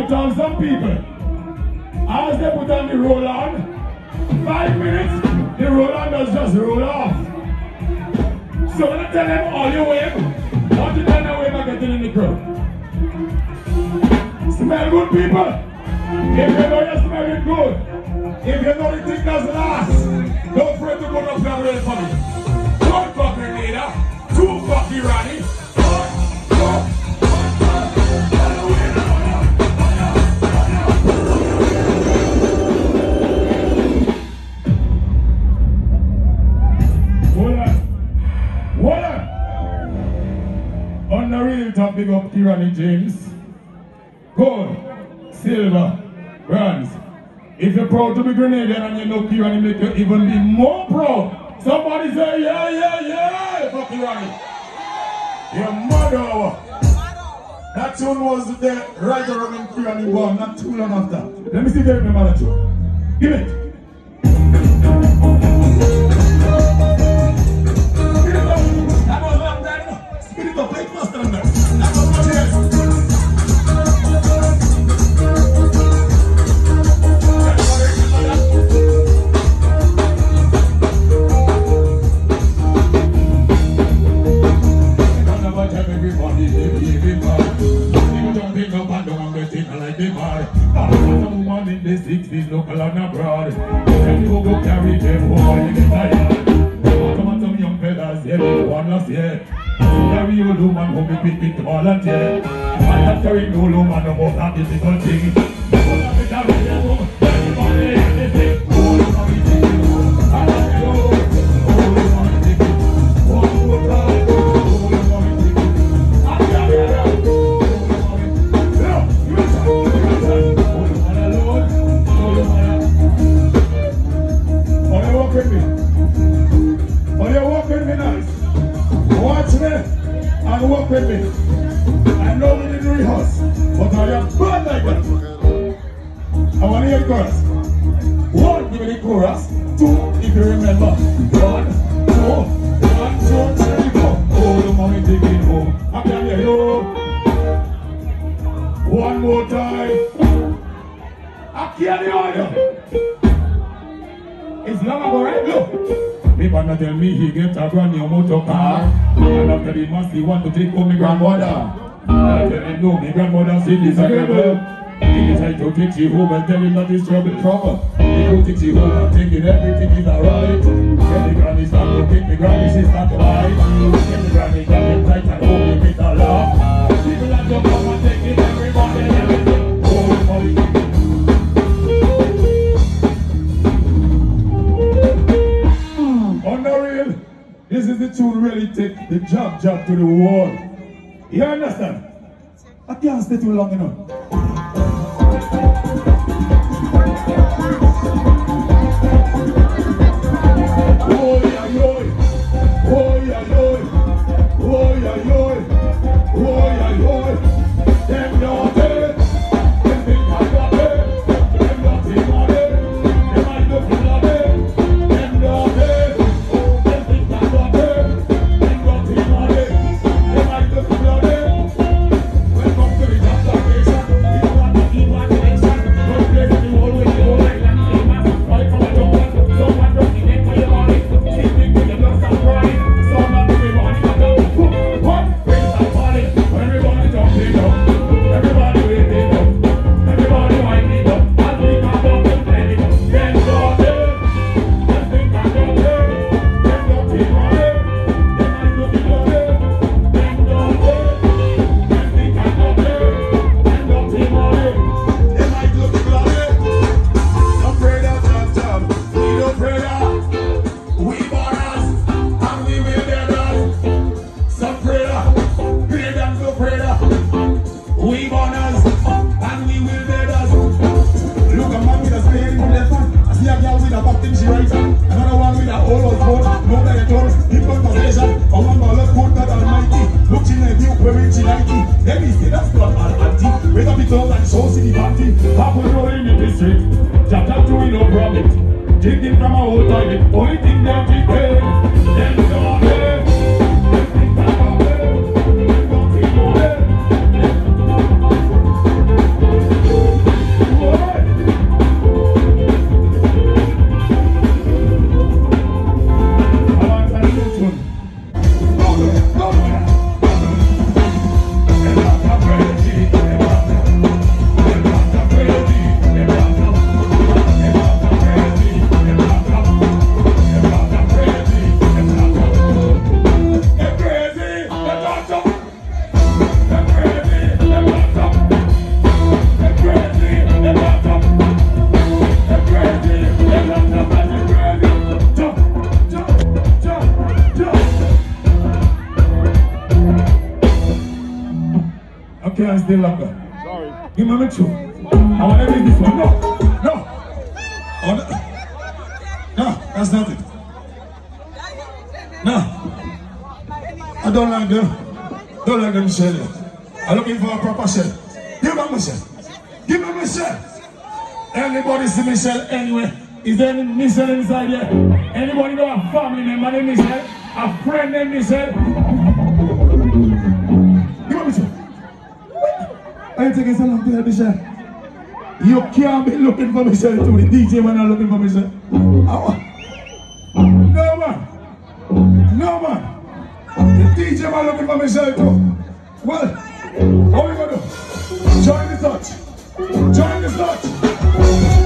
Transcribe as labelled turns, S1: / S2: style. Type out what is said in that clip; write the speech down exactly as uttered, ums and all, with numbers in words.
S1: put on some people. As they put on the roll on, five minutes, the roll on does just roll off. So when I tell them all you wave, what you tell them way by getting in the crowd? Smell good, people. If you know you smell it good, if you know the thing does last, don't afraid to put up that real for me. One fucking leader, two fucking Ronnie. On the real top, big up Ronnie James. Gold, silver, bronze. If you're proud to be Grenadian and you know Ronnie, make you even be more proud. Somebody say, yeah, yeah, yeah, fuck Ronnie. Your mother. That tune was there right around when Ronnie born, not too long after. Let me see if you remember that tune. Give it. That was long time. Spit it up like master on that. That was my chest. sixties local and abroad. Then you go carry them home when you get tired. Come on, some young fellas, yeah, one last year. Carry old woman home with big big volunteer. I'm not carrying old woman no more that difficult thing. Carry them home, everybody, everything. Old woman is taking home. I love you, old woman is taking home. One more time, old woman is taking home. I love you, old woman is taking home. You listen, you listen. Old woman alone. Oh, you walk with me. Oh, you walk with me nice. Watch me and walk with me. I know we didn't rehearse, but I am bad like that. I want to hear the chorus. One, give me the chorus. Two, if you remember. One, two, one, two, three, four. Oh, the mommy taking home. I can hear you. One more time. I can't hear you. It's long ago, right? Look. People not tell me he get a brand new motor car. And after the must he want to take home my grandmother. I tell him no, my grandmother said this agreeable. He decide to take you home and tell him that it's trouble trouble. He go take you home and thinking everything is alright. Then the granny start to kick, the granny she start to hide. Then the granny got him tight and hold him with a laugh. People have to come and take it, everybody, everything. Oh, money. On the real, this is the tune really take the job job to the wall. You understand? I can't stay too long enough. Oh yeah, yo. Oh yeah, yo. Oh yeah, yo. Oh yeah, yo. Them not dead. Them think I got dead. Them not in my dead. Them I look in my dead. Them not dead. Them think I got dead. Them not in my dead. Them I look in my dead. Welcome to the top station. It's not the imagination. Don't play with the whole way the whole island famous. All come and don't want so much rocking it for your body. Keep it with your blood and crying. So much everybody got down. What? Praise and party. Everybody jumping up. Everybody waiting up. Everybody winding up. As we come up and play it up. Them not dead. Them think I got dead. Them not in my head. Them I look in your head. Them not dead. Them think I got dead. Them not in my head. Them I look in your head. No prayer, jump, jump. We don't pray that. We borders and we will dead us. Some prayer, pray them to prayer. We borders and we will dead us. Look, a man with a spade in the left hand. I see a girl with a back thing she right hand. Another one with a old old phone. No better told. In conversation. A one more left foot that almighty. Look in the view wearing she like it. Then he say that's blood and anti. Wait up it all and show see the panty. Half a roll in the district. Chapter two in no problem. Drinking from a old toilet. Only thing that we pay. Them don't pay. Them think that don't pay. Them don't think no pay. still longer.
S2: Sorry.
S1: Give me a two. I want to read this one. No, no. Oh, no. No, that's not it. No. I don't like them. Don't like them Michelle. I'm looking for a proper Michelle. Give me Michelle. Give me Michelle. Anybody see Michelle anywhere? Is there any Michelle inside here? Anybody know a family member named Michelle? A friend named Michelle? Give me Michelle. I ain't taking so long to help Michelle. You can't be looking for Michelle too. The D J man not looking for Michelle. Oh. No man. No man. The D J man looking for Michelle too. Well, how we gonna do? Join the touch. Join the touch.